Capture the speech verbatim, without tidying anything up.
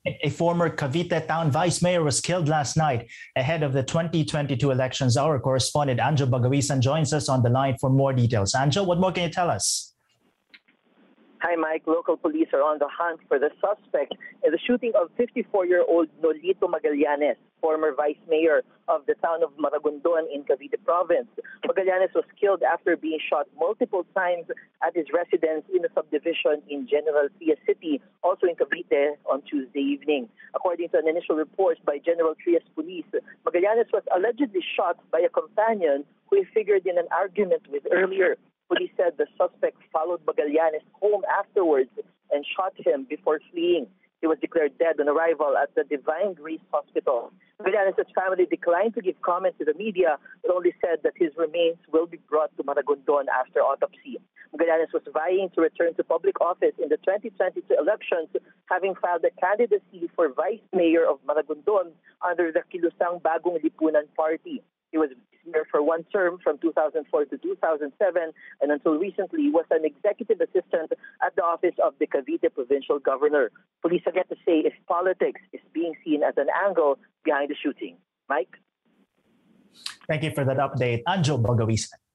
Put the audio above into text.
A former Cavite town vice mayor was killed last night ahead of the twenty twenty-two elections. Our correspondent Anjo Bagawisan joins us on the line for more details. Anjo, what more can you tell us? Hi, Mike. Local police are on the hunt for the suspect in the shooting of fifty-four-year-old Nolito Magallanes, former vice mayor of the town of Maragondon in Cavite province. Magallanes was killed after being shot multiple times at his residence in a subdivision in General Trias City, also in Cavite, on Tuesday evening. According to an initial report by General Trias Police, Magallanes was allegedly shot by a companion who he figured in an argument with earlier. Police said the suspect followed Magallanes home afterwards and shot him before fleeing. He was declared dead on arrival at the Divine Grace Hospital. Magallanes' family declined to give comment to the media, but only said that his remains will be brought to Maragondon after autopsy. Magallanes was vying to return to public office in the twenty twenty-two elections, having filed a candidacy for vice mayor of Maragondon under the Kilusang Bagong Lipunan party. He was mayor for one term from two thousand four to two thousand seven, and until recently was an executive assistant at the office of the Cavite provincial governor. Police are yet to say if politics is being seen as an angle behind the shooting. Mike? Thank you for that update, Anjo Bagawisan.